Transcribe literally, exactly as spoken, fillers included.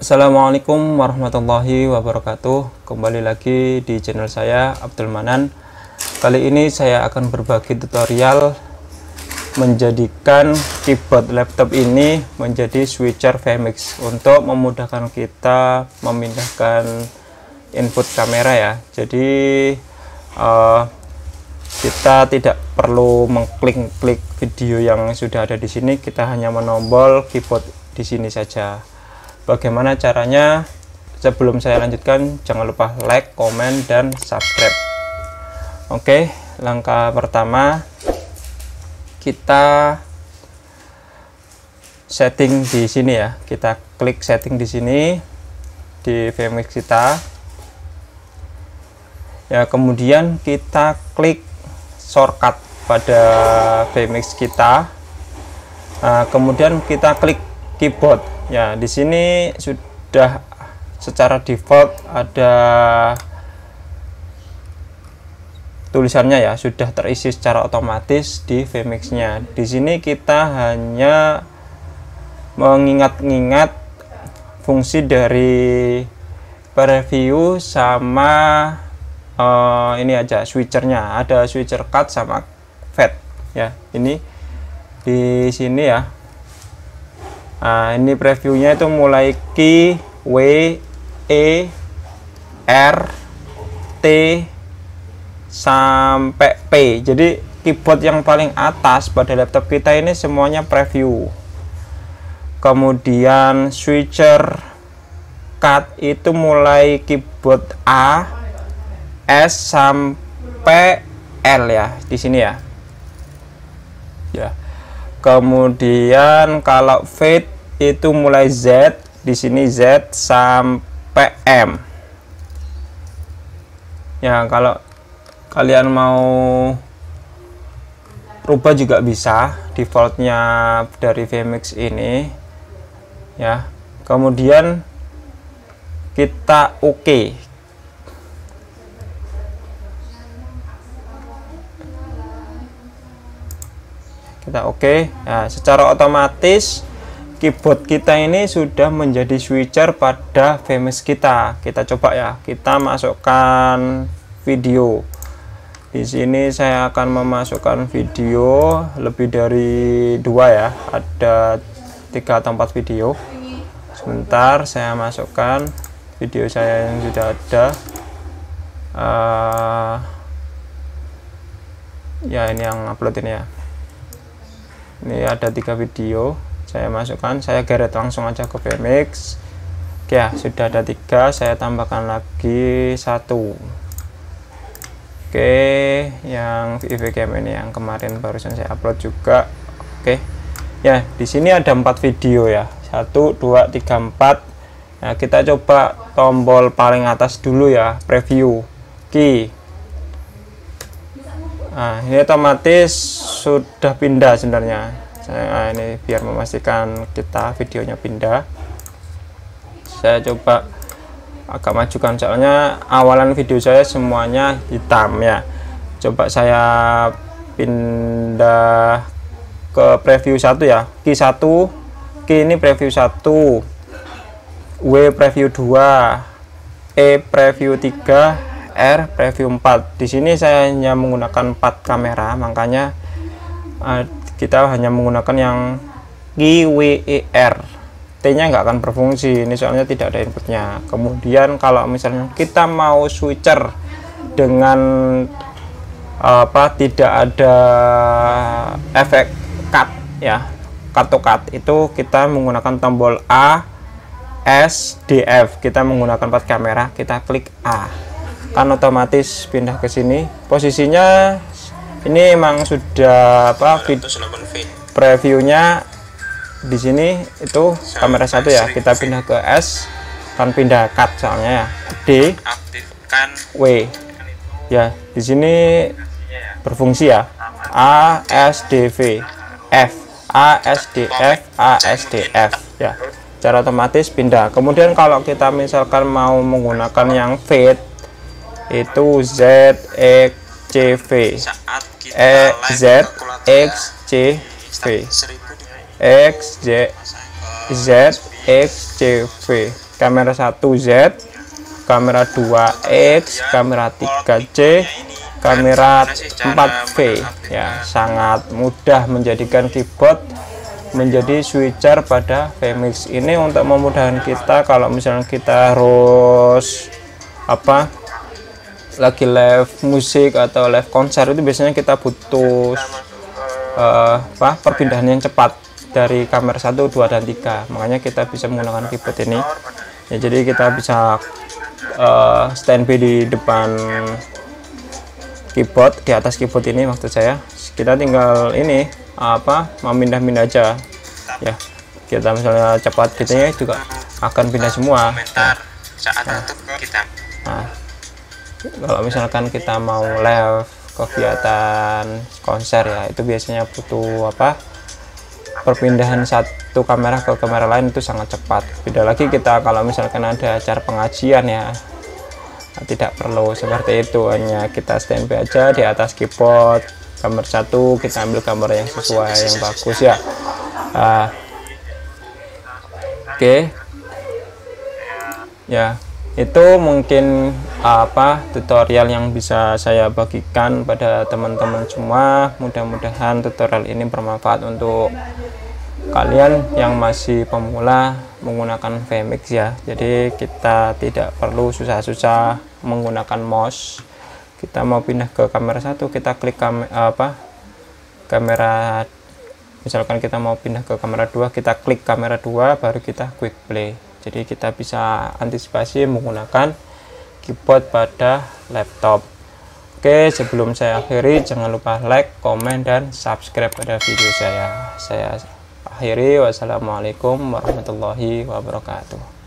Assalamualaikum warahmatullahi wabarakatuh. Kembali lagi di channel saya, Abdul Manan. Kali ini saya akan berbagi tutorial menjadikan keyboard laptop ini menjadi switcher V M X untuk memudahkan kita memindahkan input kamera ya. Jadi uh, kita tidak perlu mengklik-klik video yang sudah ada di sini, kita hanya menombol keyboard di sini saja. Bagaimana caranya? Sebelum saya lanjutkan, jangan lupa like, komen, dan subscribe. Oke, langkah pertama kita setting di sini ya. Kita klik setting di sini di V M X kita. Ya, kemudian kita klik shortcut pada V M X kita. Nah, kemudian kita klik keyboard. Ya, di sini sudah secara default ada tulisannya ya, sudah terisi secara otomatis di V M X-nya. Di sini kita hanya mengingat-ingat fungsi dari preview sama uh, ini aja switchernya. Ada switcher cut sama fade ya. Ini di sini ya. Nah, ini previewnya itu mulai Q, W, E, R, T sampai P. Jadi keyboard yang paling atas pada laptop kita ini semuanya preview. Kemudian switcher cut itu mulai keyboard A, S sampai L ya, di sini ya. Ya. Kemudian kalau fade itu mulai Z, di sini Z sampai M. Ya, kalau kalian mau rubah juga bisa defaultnya dari V M X ini. Ya, kemudian kita oke. Okay. Kita oke okay. Nah, secara otomatis keyboard kita ini sudah menjadi switcher pada V M X kita. Kita coba ya, kita masukkan video. Di sini saya akan memasukkan video lebih dari dua ya, ada tiga atau empat video. Sebentar, saya masukkan video saya yang sudah ada. Uh, ya, ini yang upload ini ya. Ini ada tiga video, saya masukkan, saya geret langsung aja ke V M X. Oke ya, sudah ada tiga, saya tambahkan lagi satu. Oke, yang V V Cam ini yang kemarin barusan saya upload juga. Oke, ya di sini ada empat video ya, satu, dua, tiga, empat. Nah, kita coba tombol paling atas dulu ya, preview, key. Nah, ini otomatis sudah pindah sebenarnya. Saya ini biar memastikan kita videonya pindah. Saya coba agak majukan soalnya awalan video saya semuanya hitam ya. Coba saya pindah ke preview satu ya. Key satu, key ini preview satu, W preview dua, E preview tiga, R preview empat. Di sini saya hanya menggunakan empat kamera, makanya uh, kita hanya menggunakan yang Q, W, E, R. T-nya nggak akan berfungsi, ini soalnya tidak ada inputnya. Kemudian kalau misalnya kita mau switcher dengan uh, apa tidak ada efek cut ya, cut to cut, itu kita menggunakan tombol A, S, D, F. Kita menggunakan empat kamera, kita klik A. Kan otomatis pindah ke sini. Posisinya ini emang sudah apa, previewnya di sini itu kamera satu ya. Kita pindah ke S, kan pindah cut soalnya ya. D, W ya, di sini berfungsi ya. A, S, D, V, F, A, S, D, F, A, S, D, F ya. Secara otomatis pindah. Kemudian kalau kita misalkan mau menggunakan yang fade itu Z, X, C, V, E, Z, X, C, V, X, Z, Z, X, C, V. kamera satu Z, kamera dua X, kamera tiga C, kamera empat V. Ya, sangat mudah menjadikan keyboard menjadi switcher pada V MIX ini untuk memudahkan kita kalau misalnya kita harus apa lagi live musik atau live konser, itu biasanya kita butuh uh, apa perpindahan yang cepat dari kamera satu, dua, dan tiga. Makanya kita bisa menggunakan keyboard ini ya, jadi kita bisa uh, standby di depan keyboard, di atas keyboard ini maksud saya. Kita tinggal ini apa memindah-pindah aja ya, kita misalnya cepat gitu ya juga akan pindah semua ya. Nah, nah kalau misalkan kita mau live kegiatan konser ya, itu biasanya butuh apa perpindahan satu kamera ke kamera lain itu sangat cepat. Beda lagi kita kalau misalkan ada acara pengajian ya, nah, tidak perlu seperti itu, hanya kita standby aja di atas keyboard kamera satu, kita ambil gambar yang sesuai yang bagus ya. Nah, oke okay. Ya, itu mungkin apa tutorial yang bisa saya bagikan pada teman-teman semua. Mudah-mudahan tutorial ini bermanfaat untuk kalian yang masih pemula menggunakan V MIX ya. Jadi kita tidak perlu susah-susah menggunakan mouse. Kita mau pindah ke kamera satu, kita klik kam apa kamera, misalkan kita mau pindah ke kamera dua, kita klik kamera dua, baru kita quick play. Jadi kita bisa antisipasi menggunakan keyboard pada laptop. Oke, sebelum saya akhiri, jangan lupa like, komen, dan subscribe pada video saya. Saya akhiri, wassalamualaikum warahmatullahi wabarakatuh.